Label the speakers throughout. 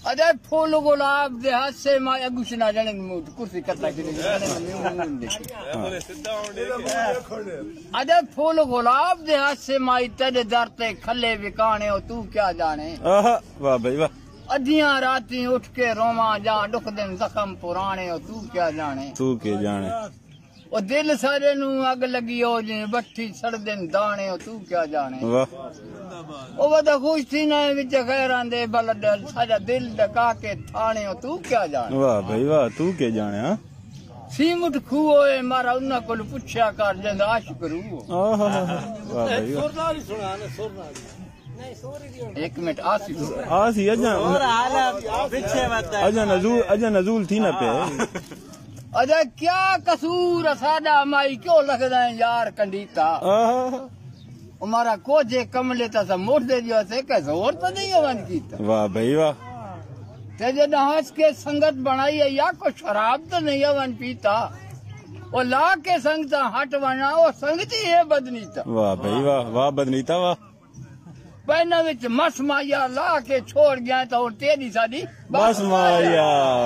Speaker 1: अरे फूल गुलाब दे हाथ से मां अगुश ना जाने कुर्सी कतला की अरे फूल गुलाब दे हाथ से माई तेरे दर ते खले विकाने हो तू क्या जाने।
Speaker 2: वाह भाई वाह।
Speaker 1: अधियां राती उठ के रोवा जा दुख दिन जख्म पुराने हो तू क्या जाने।
Speaker 2: तू क्या जाने।
Speaker 1: ओ दिल सारे नू अग लगी हो जिन बट्ठी सड़ दिन दाने हो तू क्या जाने।
Speaker 2: वाह।
Speaker 1: ओ वदा खुश थी ना विच खैरां दे बल साजा दिल डका के थाने हो तू क्या जाने।
Speaker 2: वाह भाई वाह तू क्या जाने। हां
Speaker 1: सीमुट खूओए मारा उन्ना कोल पुछया कर जंद आशिक रू। वाह
Speaker 2: भाई वाह।
Speaker 1: सुरनारी सुना ने सुरनारी नहीं सोरी दी। एक मिनट आसी
Speaker 2: अजा
Speaker 1: और हाल पीछे मत
Speaker 2: अजा नजूल थी ना पे।
Speaker 1: अरे क्या कसूर साडा माई क्यों लगदा है यार कंडीता। हमारा कोजे कमले ता मोड़ दे दियो से के जोर तो नहीं हवन कीता।
Speaker 2: वाह भाई वाह।
Speaker 1: ते जे हंस के संगत बनाई है या को शराब तो नहीं हवन पीता। ओ ला के संगता हट वना ओ संगती है बदनीता।
Speaker 2: वाह भाई वाह वाह बदनीता वाह।
Speaker 1: पहना विच मस माया ला के छोड़ गया तो तेरी साडी
Speaker 2: बस माया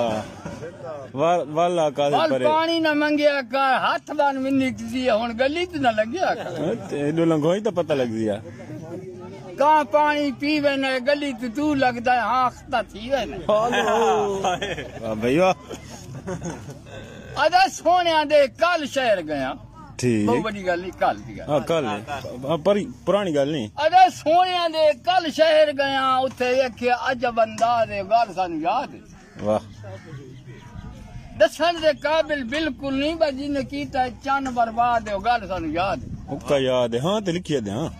Speaker 2: वाला का
Speaker 1: परे पानी न मंगया का हाथ बान मिन्नी दी हुन गली त न लगया का
Speaker 2: एडो लंघोई तो पता लग दिया
Speaker 1: का पानी पीवे न गली त तू लगदा आखता थी वे न।
Speaker 2: वाह भाई वाह।
Speaker 1: अदा सोनिया दे कल शहर गया।
Speaker 2: ठीक
Speaker 1: बहुत बड़ी गल कल दी
Speaker 2: हां कल पुरानी गल नहीं।
Speaker 1: अरे सोनिया दे कल शहर गया उथे देखिया अजब अंदाज है गल सानू याद है।
Speaker 2: वाह।
Speaker 1: दसन दे काबिल बिल्कुल नहीं बजी ने कीता चन बर्बाद है गल सानू याद है।
Speaker 2: उक्का याद है। हां ते लिखिया दे। हां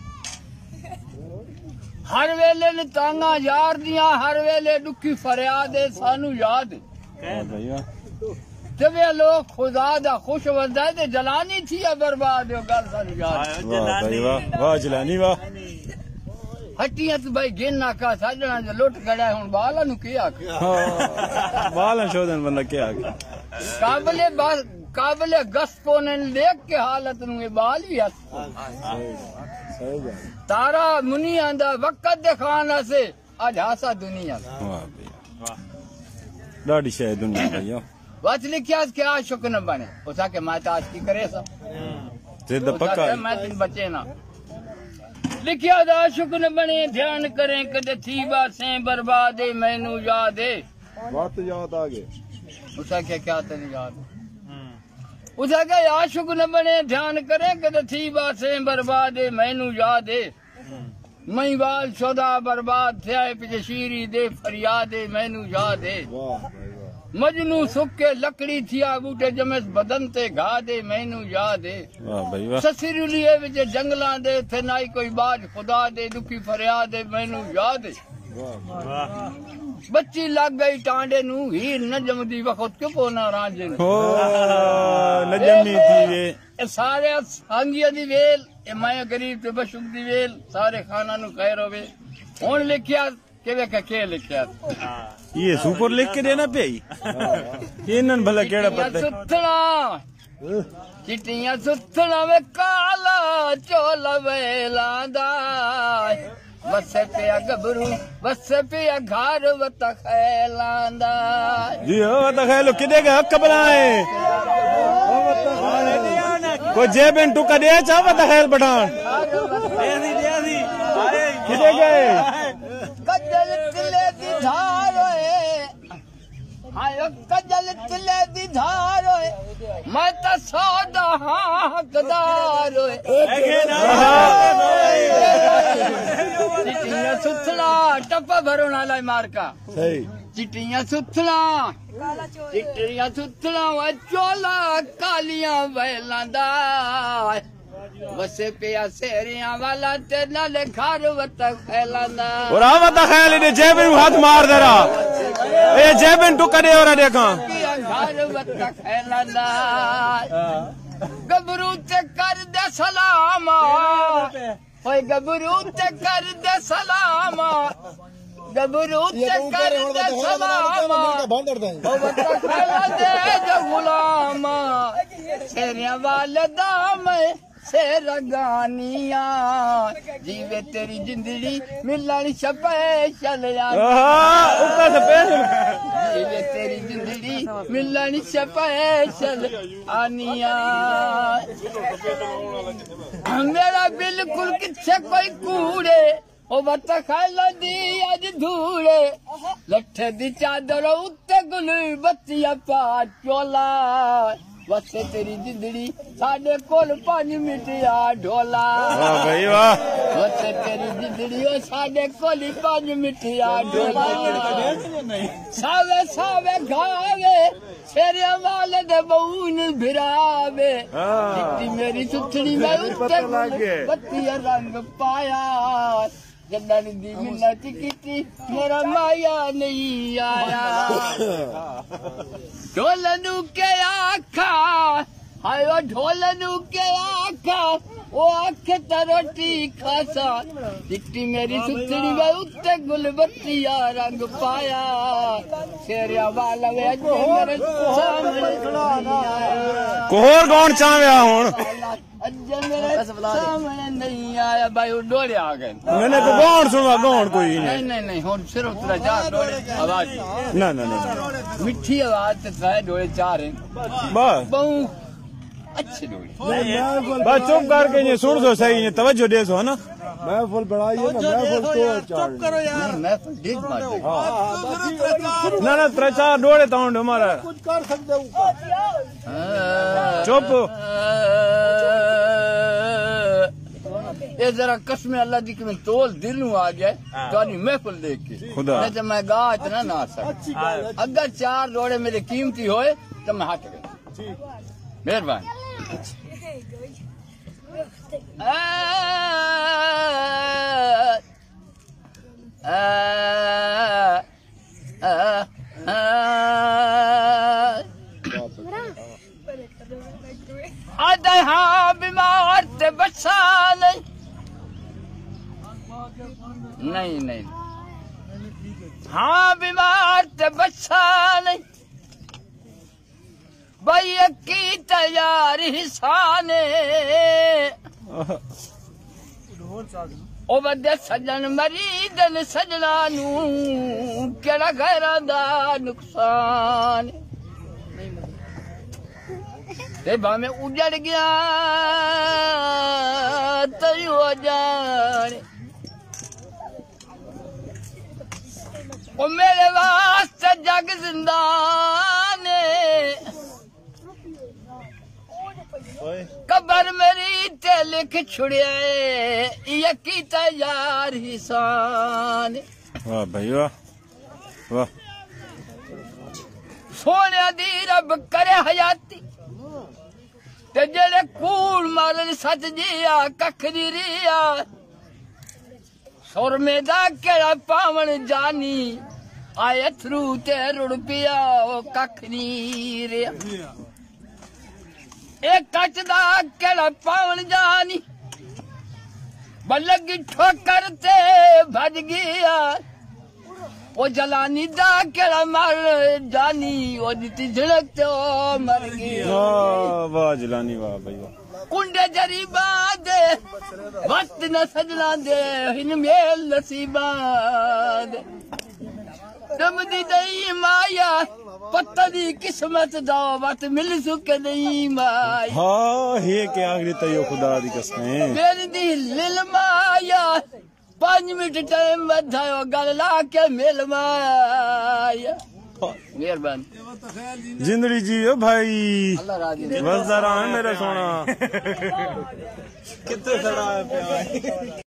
Speaker 1: हर वेले ने तांगा यार दिया हर वेले दुखी फरियाद है सानू याद है।
Speaker 2: भाई वाह।
Speaker 1: जब ये लोग खुदा दा खुश वजदा ते जलानी थी बर्बाद है गल सानू याद है।
Speaker 2: वाह भाई वाह वाह जलानी वाह।
Speaker 1: हट्टियां तो भाई गिनना का साजना जो लुट गड़ा हुन बाला नु की आख।
Speaker 2: बाला शोधन बंदा क्या आख।
Speaker 1: काबिले गस्पो ने देख के हालत नु ये बाल भी हस। तारा मुनी आंदा वक्त दिखाना से आज हासा दुनिया।
Speaker 2: वाह भाई वाह डाडी शायद दुनिया भाई।
Speaker 1: बात लिखिया के आशिक न बने उसा के माता आज की करे सब
Speaker 2: जिद पक्का
Speaker 1: मैं दिन बचे ना लिखिया आशिक न बने ध्यान करें कदे थी बासे बर्बाद है मैनू याद है।
Speaker 2: बात याद आ गई
Speaker 1: उसा के क्या तेरी याद उसा के आशिक न बने ध्यान करें कदे थी बासे बर्बाद है मैनू याद है। मई बाल शोदा बर्बाद थे पीछे शीरी दे फरियाद है मैनू याद है। मजनू सुके लकड़ी थिया बूटे जमेस बदन ते घा दे मैनू याद है।
Speaker 2: वाह भाई वाह।
Speaker 1: ससुरलिए विच जंगलां दे थे नाई कोई बाज खुदा दे दुखी फरियाद है मैनू याद है। बच्ची लग गई टांडे नू हीर न जमदी वक्त क्यों कोना रांझे नू
Speaker 2: न जमी थी वे
Speaker 1: सारे सांगिया दी वेल ए मैं गरीब ते बशुक दी वेल सारे खाना नू खैर होवे। हुन लिखिया के लिखिया
Speaker 2: ये सुपर लिख के देना पे इनन भला केड़ा पता
Speaker 1: सुथड़ा चिट्टियां सुथड़ा वे काला चोला वेलांदा वसे पे गबरू वसे पे घर वत खैलांदा
Speaker 2: जी हो वत खैलो किदे के हक बनाए को जेबन टुका दे चा वत खैल बढ़ान दे किदे गए
Speaker 1: कजल तिले दी धार होए हाय कजल तिले दी धार होए मैं तो सौदा हकदार होए। चिट्टियां सुथड़ा टप्पा भरोना लाई मार का
Speaker 2: सही
Speaker 1: चिट्टियां सुथड़ा वे चोला कालियां वेलांदा वसे पिया सेरिया वाला ते नाले घर वत खैलांदा
Speaker 2: और आवत खैल ने जेबन हाथ मार देरा ए जेबन टुका दे और देखा
Speaker 1: घर वत खैलांदा गबरू ते कर दे सलाम ओए गबरू ते कर दे सलाम गबरू ते कर दे सलाम ओ वत खैला दे जो गुलाम सेरिया वाले दाम से रगानिया जीवे तेरी जिंदड़ी मिलन स्पेशल जीवे तेरी जिंदड़ी मिलन स्पेशल आनिया मेरा बिल्कुल किथे कोई कूड़े ओ वत खाल दी अज धूड़े लठ दी चादर उत्ते गुल बत्तियां पा चोला वसे तेरी जिंदड़ी साडे कोल 5 मिनट आ ढोला
Speaker 2: भाई वाह
Speaker 1: वसे तेरी जिंदड़ी ओ साडे कोल 5 मिनट आ ढोला सावे सावे घावे शेरे वाले दे बहून भिरावे जिट्टी मेरी सुथड़ी में उत्ते बत्तियां रंग पाया जल्लानी दी मिन्नत की मेरा माया नहीं आया ढोलनू के आखा हाय ढोलनू के आखा वो आखे रोटी खासा चिट्टी मेरी सुथड़ी में उत्ते गुल बत्तियां रंग पाया शेरिया वाला वे मेरे
Speaker 2: कोहर कौन चाव्या हुन
Speaker 1: अज्जे मेरे सामने नहीं आया भाई डोले आ गए
Speaker 2: मैंने को कौन सुनवा कौन कोई
Speaker 1: नहीं हुन सिर्फ तेरा चार डोले आवाज
Speaker 2: ना
Speaker 1: मिठी आवाज ते त्रै डोले चार हैं
Speaker 2: बस
Speaker 1: बहु अच्छे डोले
Speaker 2: बस चुप करके ये सुन दो सही ये तवज्जो दे सो है ना
Speaker 3: महफिल बढ़ाइए ना महफिल तो चुप करो यार
Speaker 1: मैं डिग मार
Speaker 2: ना 3-4 डोले तो हमारा
Speaker 3: कुछ कर सकते हो
Speaker 2: चुप
Speaker 1: ये जरा कसम अल्लाह दी कि मैं तोल दिल नू आ जाए तो महफिल देख के
Speaker 2: खुदा
Speaker 1: नहीं तो मैं गा इतना ना सकता अगर 4 डोले मेरे कीमती होए तो मैं हट गया मेहरबानी हाँ बीमार ते बच्चा नहीं हाँ बीमार ते बच्चा नहीं भाई की तैयार हिसाने ओ बदे सजन मरीदन सजना नू केड़ा गैरा दा नुकसान ते भावे उजड़ गया तयो जाने ओ मेरे वास्ते जग जिंदाने कबर मेरी ते लिख छुड़िया ये की तैयार हिसान
Speaker 2: वाह भाई वाह वाह
Speaker 1: सोने दी रब करे हयाती ते जेड़े कूड़ मारन सच जिया कख दी रिया सुरमे दा केड़ा पावन जानी आए थरू ते रुड़ पिया ओ कख नी रिया एक कच दा केड़ा पावन जानी बलगी ठोकर ते भज गया ओ जलानी दा केड़ा मर जानी ओ दी झड़क ते मर गया
Speaker 2: वाह जलानी वाह भाई वाह
Speaker 1: कुंडे जरीबा दे वक्त न सजना दे हिन मेल नसीबा दे दमदी दई माया पत्ता दी किस्मत दा वत मिल सुके नहीं माया
Speaker 2: हाँ हे के आखिरी तयो खुदा दी कसम
Speaker 1: मेरी दी लिल माया 5 मिनट टाइम बधायो गल ला के मिल माया मेहरबानी
Speaker 2: जिंदड़ी जियो भाई
Speaker 1: अल्लाह राजी
Speaker 2: बस जरा है मेरा सोना कितने सड़ा है प्यार